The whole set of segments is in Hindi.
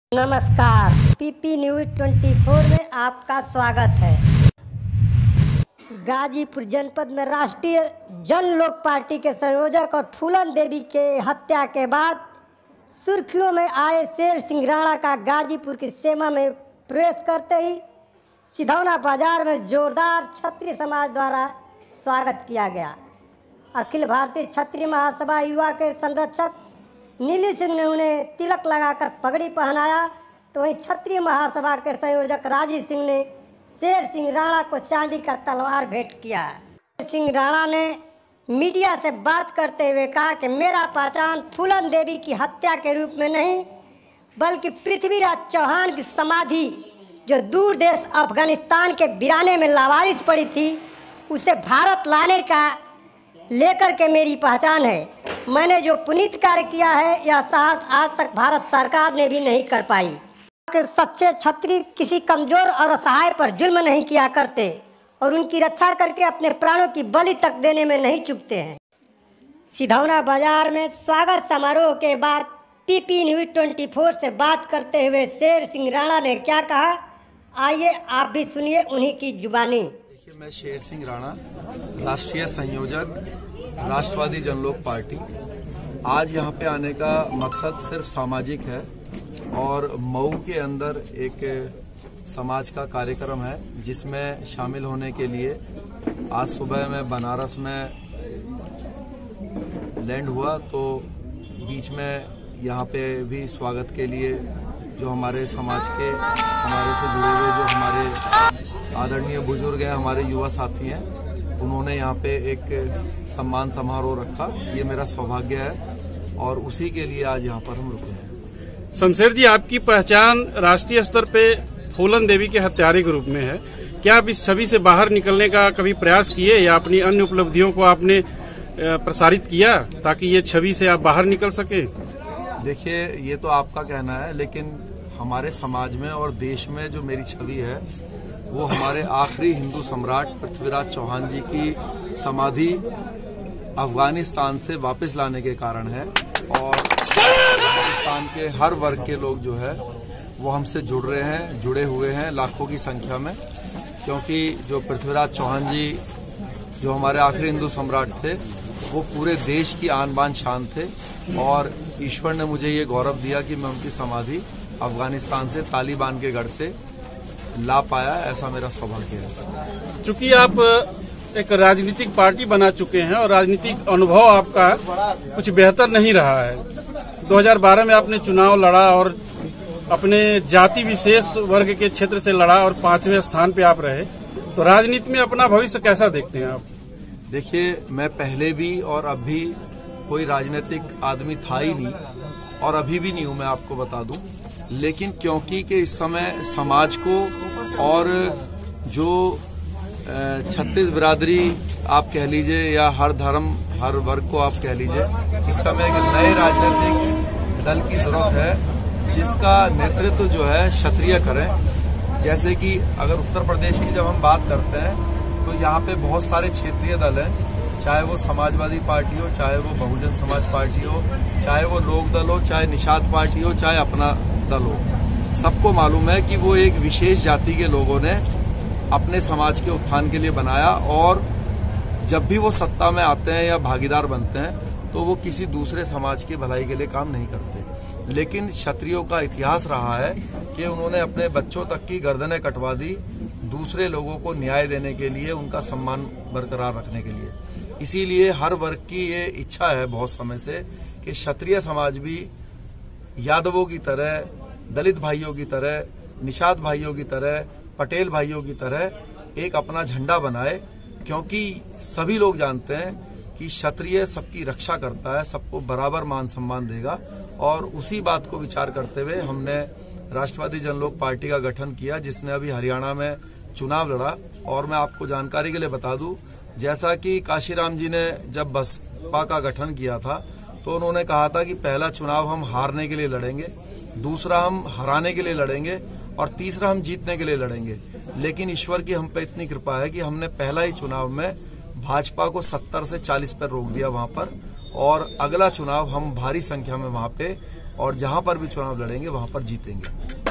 नमस्कार, पीपी न्यूज 24 में आपका स्वागत है। गाजीपुर जनपद में राष्ट्रीय जन लोक पार्टी के संयोजक और फूलन देवी के हत्या के बाद सुर्खियों में आए शेर सिंह राणा का गाजीपुर की सीमा में प्रवेश करते ही सिधौना बाजार में जोरदार क्षत्रिय समाज द्वारा स्वागत किया गया। अखिल भारतीय क्षत्रिय महासभा युवा के संरक्षक नीली सिंह ने उन्हें तिलक लगाकर पगड़ी पहनाया, तो वहीं क्षत्रिय महासभा के संयोजक राजीव सिंह ने शेर सिंह राणा को चांदी का तलवार भेंट किया। शेर सिंह राणा ने मीडिया से बात करते हुए कहा कि मेरा पहचान फूलन देवी की हत्या के रूप में नहीं, बल्कि पृथ्वीराज चौहान की समाधि जो दूर देश अफगानिस्तान के वीराने में लावारिस पड़ी थी, उसे भारत लाने का लेकर के मेरी पहचान है। मैंने जो पुनीत कार्य किया है, यह साहस आज तक भारत सरकार ने भी नहीं कर पाई। सच्चे क्षत्रिय किसी कमजोर और असहाय पर जुल्म नहीं किया करते और उनकी रक्षा करके अपने प्राणों की बलि तक देने में नहीं चूकते हैं। सिधौना बाजार में स्वागत समारोह के बाद पीपी न्यूज 24 से बात करते हुए शेर सिंह राणा ने क्या कहा, आइए आप भी सुनिए उन्हीं की जुबानी। देखिए, मैं शेर सिंह राणा, राष्ट्रीय संयोजक राष्ट्रवादी जनलोक पार्टी। आज यहाँ पे आने का मकसद सिर्फ सामाजिक है और मऊ के अंदर एक समाज का कार्यक्रम है, जिसमें शामिल होने के लिए आज सुबह मैं बनारस में लैंड हुआ, तो बीच में यहाँ पे भी स्वागत के लिए जो हमारे समाज के हमारे से जुड़े हुए जो हमारे आदरणीय बुजुर्ग हैं, हमारे युवा साथी हैं, उन्होंने यहाँ पे एक सम्मान समारोह रखा। ये मेरा सौभाग्य है और उसी के लिए आज यहाँ पर हम रुके हैं। शमशेर जी, आपकी पहचान राष्ट्रीय स्तर पे फूलन देवी के हत्यारे के रूप में है। क्या आप इस छवि से बाहर निकलने का कभी प्रयास किए या अपनी अन्य उपलब्धियों को आपने प्रसारित किया ताकि ये छवि से आप बाहर निकल सके? देखिए, ये तो आपका कहना है, लेकिन हमारे समाज में और देश में जो मेरी छवि है वो हमारे आखिरी हिंदू सम्राट पृथ्वीराज चौहान जी की समाधि अफगानिस्तान से वापस लाने के कारण है। और अफगानिस्तान के हर वर्ग के लोग जो है वो हमसे जुड़े हुए हैं लाखों की संख्या में, क्योंकि जो पृथ्वीराज चौहान जी जो हमारे आखिरी हिंदू सम्राट थे, वो पूरे देश की आन बान शान थे और ईश्वर ने मुझे ये गौरव दिया कि मैं उनकी समाधि अफगानिस्तान से तालिबान के गढ़ से ला पाया। ऐसा मेरा सौभाग्य है। चूंकि आप एक राजनीतिक पार्टी बना चुके हैं और राजनीतिक अनुभव आपका कुछ बेहतर नहीं रहा है। 2012 में आपने चुनाव लड़ा और अपने जाति विशेष वर्ग के क्षेत्र से लड़ा और 5वें स्थान पे आप रहे, तो राजनीति में अपना भविष्य कैसा देखते हैं आप? देखिए, मैं पहले भी और अब भी कोई राजनीतिक आदमी था ही नहीं और अभी भी नहीं हूं, मैं आपको बता दूं। लेकिन क्योंकि कि इस समय समाज को और जो 36 बिरादरी आप कह लीजिए या हर धर्म हर वर्ग को आप कह लीजिए, इस समय एक नए राजनीतिक दल की जरूरत है जिसका नेतृत्व जो है क्षत्रिय करें। जैसे कि अगर उत्तर प्रदेश की जब हम बात करते हैं तो यहाँ पे बहुत सारे क्षेत्रीय दल हैं, चाहे वो समाजवादी पार्टी हो, चाहे वो बहुजन समाज पार्टी हो, चाहे वो लोक दल हो, चाहे निषाद पार्टी हो, चाहे अपना दल हो। सबको मालूम है कि वो एक विशेष जाति के लोगों ने अपने समाज के उत्थान के लिए बनाया और जब भी वो सत्ता में आते हैं या भागीदार बनते हैं तो वो किसी दूसरे समाज की भलाई के लिए काम नहीं करते। लेकिन क्षत्रियों का इतिहास रहा है कि उन्होंने अपने बच्चों तक की गर्दनें कटवा दी दूसरे लोगों को न्याय देने के लिए, उनका सम्मान बरकरार रखने के लिए। इसीलिए हर वर्ग की ये इच्छा है बहुत समय से कि क्षत्रिय समाज भी यादवों की तरह, दलित भाइयों की तरह, निषाद भाइयों की तरह, पटेल भाइयों की तरह एक अपना झंडा बनाए, क्योंकि सभी लोग जानते हैं कि क्षत्रिय सबकी रक्षा करता है, सबको बराबर मान सम्मान देगा। और उसी बात को विचार करते हुए हमने राष्ट्रवादी जनलोक पार्टी का गठन किया, जिसने अभी हरियाणा में चुनाव लड़ा। और मैं आपको जानकारी के लिए बता दूं, जैसा कि काशीराम जी ने जब बसपा का गठन किया था तो उन्होंने कहा था कि पहला चुनाव हम हारने के लिए लड़ेंगे, दूसरा हम हराने के लिए लड़ेंगे और तीसरा हम जीतने के लिए लड़ेंगे। लेकिन ईश्वर की हम पे इतनी कृपा है कि हमने पहला ही चुनाव में भाजपा को 70 से 40 पर रोक दिया वहां पर, और अगला चुनाव हम भारी संख्या में वहां पे और जहां पर भी चुनाव लड़ेंगे वहां पर जीतेंगे।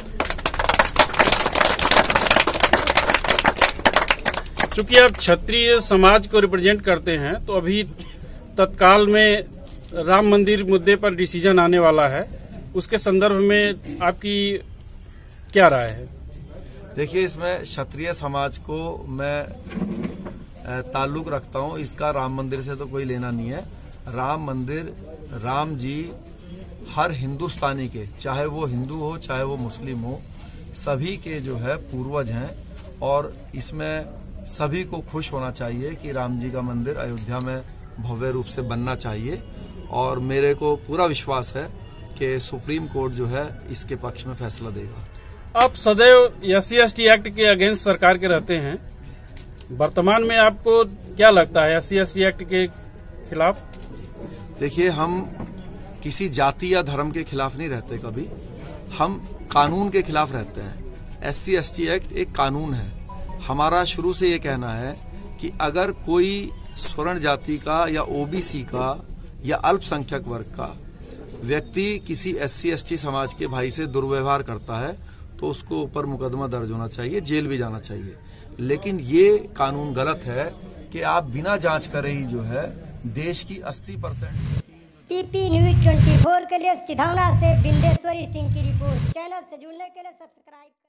चूंकि आप क्षत्रिय समाज को रिप्रेजेंट करते हैं, तो अभी तत्काल में राम मंदिर मुद्दे पर डिसीजन आने वाला है, उसके संदर्भ में आपकी क्या राय है? देखिए, इसमें क्षत्रिय समाज को मैं ताल्लुक रखता हूं, इसका राम मंदिर से तो कोई लेना नहीं है। राम मंदिर, राम जी हर हिंदुस्तानी के, चाहे वो हिंदू हो चाहे वो मुस्लिम हो, सभी के जो है पूर्वज हैं और इसमें सभी को खुश होना चाहिए कि राम जी का मंदिर अयोध्या में भव्य रूप से बनना चाहिए। और मेरे को पूरा विश्वास है कि सुप्रीम कोर्ट जो है इसके पक्ष में फैसला देगा। आप सदैव SC/ST एक्ट के अगेंस्ट सरकार के रहते हैं, वर्तमान में आपको क्या लगता है SC/ST एक्ट के खिलाफ? देखिए, हम किसी जाति या धर्म के खिलाफ नहीं रहते, कभी हम कानून के खिलाफ रहते हैं। SC/ST एक्ट एक कानून है। हमारा शुरू से ये कहना है कि अगर कोई स्वर्ण जाति का या OBC का या अल्पसंख्यक वर्ग का व्यक्ति किसी SC/ST समाज के भाई से दुर्व्यवहार करता है तो उसको ऊपर मुकदमा दर्ज होना चाहिए, जेल भी जाना चाहिए। लेकिन ये कानून गलत है कि आप बिना जांच करे ही जो है देश की 80% TP News 24 के लिए सिधौना से बिंदेश्वरी सिंह की रिपोर्ट। चैनल से जुड़ने के लिए सब्सक्राइब